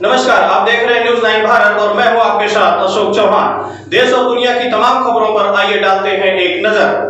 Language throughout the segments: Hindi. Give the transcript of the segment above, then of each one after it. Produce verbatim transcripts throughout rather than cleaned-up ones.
नमस्कार, आप देख रहे हैं न्यूज़ नाइन भारत और मैं हूं आपके साथ अशोक चौहान। देश और दुनिया की तमाम खबरों पर आइए डालते हैं एक नजर।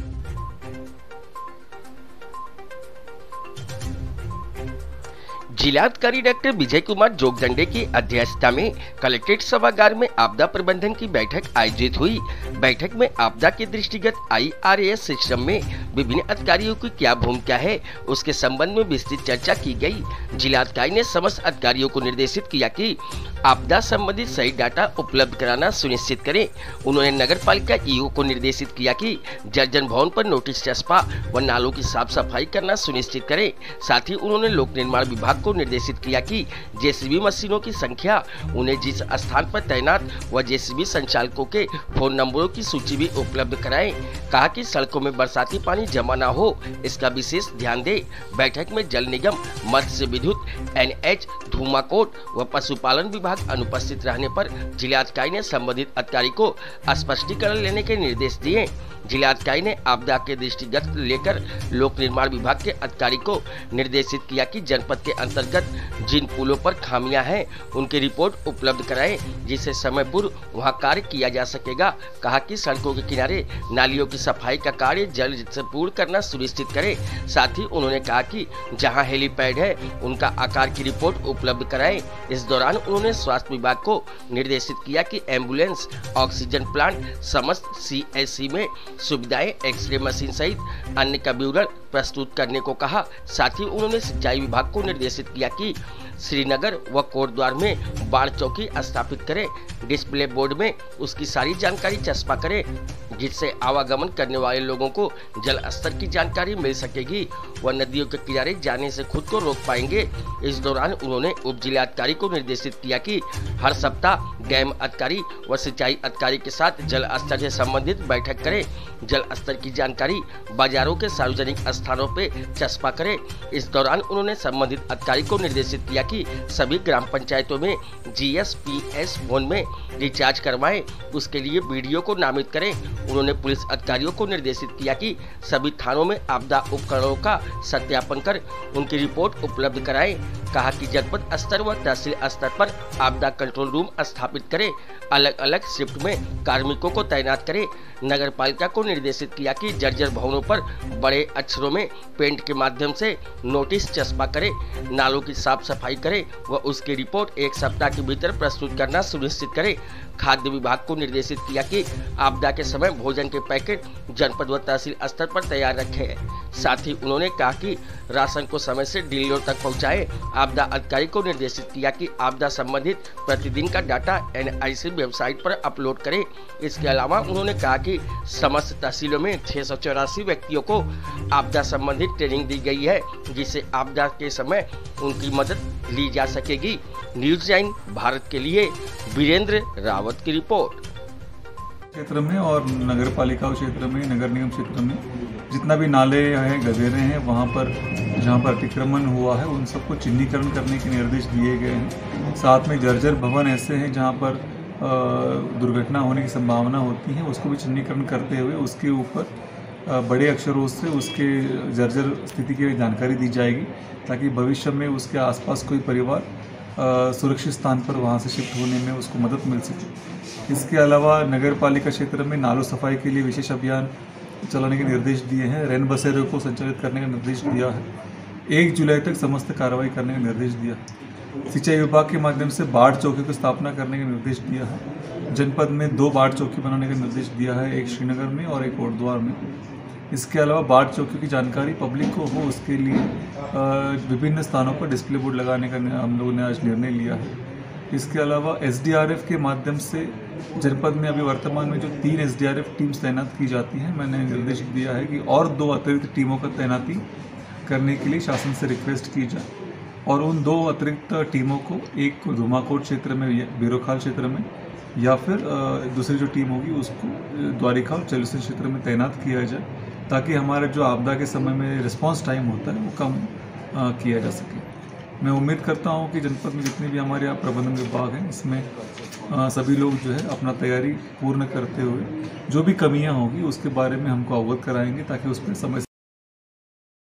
जिलाधिकारी डॉक्टर विजय कुमार जोगदंडे की अध्यक्षता में कलेक्ट्रेट सभागार में आपदा प्रबंधन की बैठक आयोजित हुई। बैठक में आपदा के दृष्टिगत आई आर एस सिस्टम में विभिन्न अधिकारियों की क्या भूमिका है, उसके संबंध में विस्तृत चर्चा की गई। जिलाधिकारी ने समस्त अधिकारियों को निर्देशित किया कि आपदा संबंधित सही डाटा उपलब्ध कराना सुनिश्चित करें। उन्होंने नगर पालिका ई ओ को निर्देशित किया कि जर्जर भवन पर नोटिस चस्पा व नालों की साफ सफाई करना सुनिश्चित करें। साथ ही उन्होंने लोक निर्माण विभाग को निर्देशित किया कि जे सी बी मशीनों की संख्या, उन्हें जिस स्थान पर तैनात व जे सी बी संचालकों के फोन नंबरों की सूची भी उपलब्ध कराएं। कहा कि सड़कों में बरसाती पानी जमा न हो, इसका विशेष ध्यान दे। बैठक में जल निगम, मत्स्य विद्युत, एन एच, धूमाकोट व पशुपालन विभाग अनुपस्थित रहने पर जिलाधिकारी ने संबंधित अधिकारी को स्पष्टीकरण लेने के निर्देश दिए। जिलाधिकारी ने आपदा के दृष्टिगत लेकर लोक निर्माण विभाग के अधिकारी को निर्देशित किया कि जनपद के अंतर्गत जिन पुलों पर खामियां हैं, उनकी रिपोर्ट उपलब्ध कराएं, जिससे समय पूर्व वहां कार्य किया जा सकेगा। कहा कि सड़कों के किनारे नालियों की सफाई का कार्य जल्द से पूर्ण करना सुनिश्चित करें। साथ ही उन्होंने कहा कि जहां हेलीपैड है, उनका आकार की रिपोर्ट उपलब्ध कराएं। इस दौरान उन्होंने स्वास्थ्य विभाग को निर्देशित किया कि एम्बुलेंस, ऑक्सीजन प्लांट, समस्त सी एच सी में सुविधाएं, एक्सरे मशीन सहित अन्य का विवरण प्रस्तुत करने को कहा। साथ ही उन्होंने सिंचाई विभाग को निर्देशित किया कि श्रीनगर व कोटद्वार में बाढ़ चौकी स्थापित करें। डिस्प्ले बोर्ड में उसकी सारी जानकारी चस्पा करें, जिससे आवागमन करने वाले लोगों को जल स्तर की जानकारी मिल सकेगी व नदियों के किनारे जाने से खुद को रोक पाएंगे। इस दौरान उन्होंने उप जिलाधिकारी को निर्देशित किया कि हर सप्ताह डैम अधिकारी व सिंचाई अधिकारी के साथ जल स्तर से संबंधित बैठक करें। जल स्तर की जानकारी बाजारों के सार्वजनिक स्थानों पे चस्पा करें। इस दौरान उन्होंने संबंधित अधिकारी को निर्देशित किया कि सभी ग्राम पंचायतों में G S P S phone में रिचार्ज करवाएं, उसके लिए वीडियो को नामित करें। उन्होंने पुलिस अधिकारियों को निर्देशित किया कि सभी थानों में आपदा उपकरणों का सत्यापन कर उनकी रिपोर्ट उपलब्ध कराएं। कहा कि जनपद स्तर व तहसील स्तर पर आपदा कंट्रोल रूम स्थापित करें, अलग अलग शिफ्ट में कार्मिकों को तैनात करें। नगर पालिका को निर्देशित किया कि जर्जर भवनों पर बड़े अक्षरों में पेंट के माध्यम से नोटिस चस्पा करें, नालों की साफ सफाई करें व उसकी रिपोर्ट एक सप्ताह के भीतर प्रस्तुत करना सुनिश्चित करें। खाद्य विभाग को निर्देशित किया कि आपदा के समय भोजन के पैकेट जनपद व तहसील स्तर पर तैयार रखें। साथ ही उन्होंने कहा कि राशन को समय से डीलरों तक पहुंचाएं। आपदा अधिकारी को निर्देशित किया कि आपदा संबंधित प्रतिदिन का data N I C website पर अपलोड करें। इसके अलावा उन्होंने कहा कि समस्त तहसीलों में छह सौ चौरासी व्यक्तियों को आपदा संबंधित ट्रेनिंग दी गई है, जिससे आपदा के समय उनकी मदद ली जा सकेगी। न्यूज़ नाइन भारत के लिए वीरेंद्र रावत की रिपोर्ट। क्षेत्र में और नगर पालिका क्षेत्र में, नगर निगम क्षेत्र में जितना भी नाले हैं, गदेरे हैं, वहाँ पर जहाँ पर अतिक्रमण हुआ है, उन सबको चिन्हीकरण करने के निर्देश दिए गए हैं। साथ में जर्जर भवन ऐसे हैं जहाँ पर दुर्घटना होने की संभावना होती है, उसको भी चिन्हीकरण करते हुए उसके ऊपर बड़े अक्षरों से उसके जर्जर स्थिति की जानकारी दी जाएगी, ताकि भविष्य में उसके आसपास कोई परिवार सुरक्षित स्थान पर वहाँ से शिफ्ट होने में उसको मदद मिल सके। इसके अलावा नगर पालिका क्षेत्र में नालों सफाई के लिए विशेष अभियान चलाने के निर्देश दिए हैं। रैन बसेरों को संचालित करने का निर्देश दिया है। एक जुलाई तक समस्त कार्रवाई करने का निर्देश दिया। सिंचाई विभाग के माध्यम से बाढ़ चौकी की स्थापना करने का निर्देश दिया है। जनपद में दो बाढ़ चौकी बनाने का निर्देश दिया है, एक श्रीनगर में और एक कोटद्वार में। इसके अलावा बाढ़ चौकी की जानकारी पब्लिक को हो, उसके लिए विभिन्न स्थानों पर डिस्प्ले बोर्ड लगाने का हम लोगों ने आज निर्णय लिया है। इसके अलावा एस डी आर एफ के माध्यम से जनपद में अभी वर्तमान में जो तीन S D R F teams तैनात की जाती हैं, मैंने निर्देश दिया है कि और दो अतिरिक्त टीमों का तैनाती करने के लिए शासन से रिक्वेस्ट की जाए और उन दो अतिरिक्त टीमों को, एक को धूमाकोट क्षेत्र में, बीरोखाल क्षेत्र में, या फिर दूसरी जो टीम होगी उसको द्वारिका और चलुसन क्षेत्र में तैनात किया जाए, ताकि हमारा जो आपदा के समय में रिस्पांस टाइम होता है वो कम आ, किया जा सके। मैं उम्मीद करता हूं कि जनपद में जितने भी हमारे यहाँ प्रबंधन विभाग हैं, इसमें आ, सभी लोग जो है अपना तैयारी पूर्ण करते हुए जो भी कमियां होगी उसके बारे में हमको अवगत कराएंगे, ताकि उस पर समय